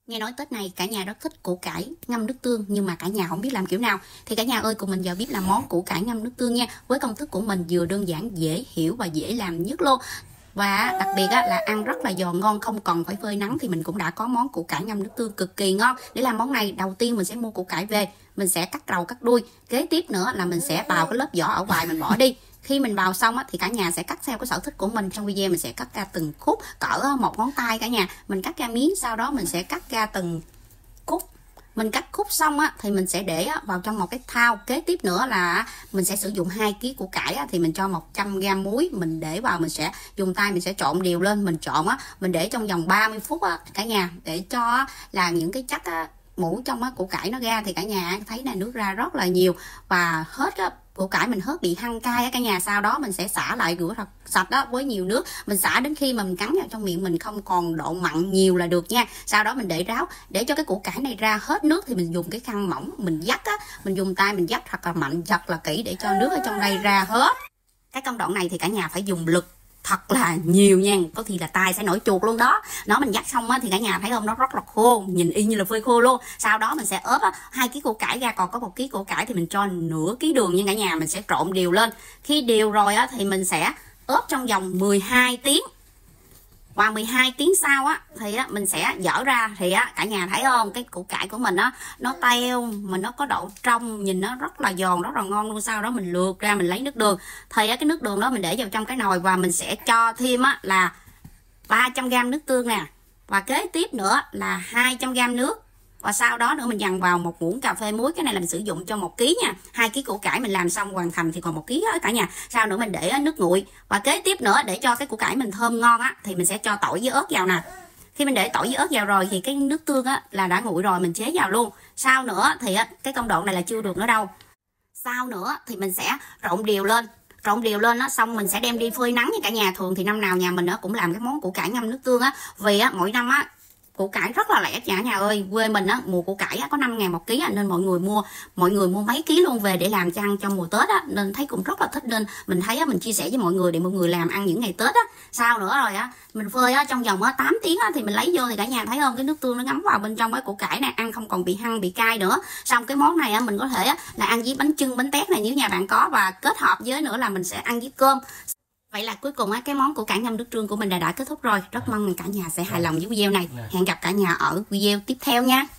Nghe nói Tết này cả nhà rất thích củ cải ngâm nước tương, nhưng mà cả nhà không biết làm kiểu nào. Thì cả nhà ơi, cùng mình giờ biết làm món củ cải ngâm nước tương nha. Với công thức của mình vừa đơn giản, dễ hiểu và dễ làm nhất luôn. Và đặc biệt là ăn rất là giòn ngon, không cần phải phơi nắng thì mình cũng đã có món củ cải ngâm nước tương cực kỳ ngon. Để làm món này, đầu tiên mình sẽ mua củ cải về, mình sẽ cắt đầu cắt đuôi. Kế tiếp nữa là mình sẽ bào cái lớp vỏ ở ngoài mình bỏ đi. Khi mình bào xong thì cả nhà sẽ cắt theo cái sở thích của mình. Trong video mình sẽ cắt ra từng khúc cỡ một ngón tay cả nhà. Mình cắt ra miếng, sau đó mình sẽ cắt ra từng khúc. Mình cắt khúc xong thì mình sẽ để vào trong một cái thau. Kế tiếp nữa là mình sẽ sử dụng 2 kg củ cải thì mình cho 100g muối, mình để vào, mình sẽ dùng tay mình sẽ trộn đều lên. Mình trộn mình để trong vòng 30 phút cả nhà, để cho là những cái chất mủ trong củ cải nó ra. Thì cả nhà thấy là nước ra rất là nhiều và hết củ cải mình hớt bị hăng cay cả nhà. Sau đó mình sẽ xả lại, rửa thật sạch với nhiều nước. Mình xả đến khi mà mình cắn vào trong miệng mình không còn độ mặn nhiều là được nha. Sau đó mình để ráo, để cho cái củ cải này ra hết nước thì mình dùng cái khăn mỏng mình vắt mình dùng tay mình vắt thật là mạnh, thật là kỹ để cho nước ở trong đây ra hết. Cái công đoạn này thì cả nhà phải dùng lực thật là nhiều nha, có khi là tay sẽ nổi chuột luôn đó. Nó mình dắt xong thì cả nhà thấy không, nó rất là khô, nhìn y như là phơi khô luôn. Sau đó mình sẽ ốp 2 kg củ cải ra, còn có 1 kg củ cải thì mình cho nửa ký đường nha cả nhà. Mình sẽ trộn đều lên. Khi đều rồi thì mình sẽ ốp trong vòng 12 tiếng. Và 12 tiếng sau thì mình sẽ dỡ ra. Thì cả nhà thấy không, cái củ cải của mình nó teo mà nó có độ trong, nhìn nó rất là giòn, rất là ngon luôn. Sau đó mình lược ra, mình lấy nước đường. Thì cái nước đường đó mình để vào trong cái nồi và mình sẽ cho thêm là 300g nước tương nè. Và kế tiếp nữa là 200g nước. Và sau đó nữa mình dằn vào 1 muỗng cà phê muối. Cái này là mình sử dụng cho 1 kg nha. 2 kg củ cải mình làm xong hoàn thành thì còn 1 kg cả nhà. Sau nữa mình để nước nguội. Và kế tiếp nữa, để cho cái củ cải mình thơm ngon thì mình sẽ cho tỏi với ớt vào nè. Khi mình để tỏi với ớt vào rồi thì cái nước tương là đã nguội rồi, mình chế vào luôn. Sau nữa thì cái công đoạn này là chưa được nữa đâu. Sau nữa thì mình sẽ trộn đều lên. Trộn đều lên xong mình sẽ đem đi phơi nắng nha cả nhà. Thường thì năm nào nhà mình cũng làm cái món củ cải ngâm nước tương vì mỗi năm củ cải rất là lẻ cả nhà ơi. Quê mình mùa củ cải có 5.000 1 kg nên mọi người mua mấy ký luôn về để làm cho ăn trong mùa Tết nên thấy cũng rất là thích. Nên mình thấy mình chia sẻ với mọi người để mọi người làm ăn những ngày Tết Sau nữa rồi mình phơi trong vòng 8 tiếng thì mình lấy vô thì cả nhà thấy không, cái nước tương nó ngấm vào bên trong cái củ cải này, ăn không còn bị hăng bị cay nữa. Xong cái món này mình có thể là ăn với bánh chưng, bánh tét này nếu nhà bạn có, và kết hợp với nữa là mình sẽ ăn với cơm. Vậy là cuối cùng cái món củ cải ngâm nước tương của mình đã kết thúc rồi. Rất mong cả nhà sẽ hài lòng với video này. Hẹn gặp cả nhà ở video tiếp theo nha.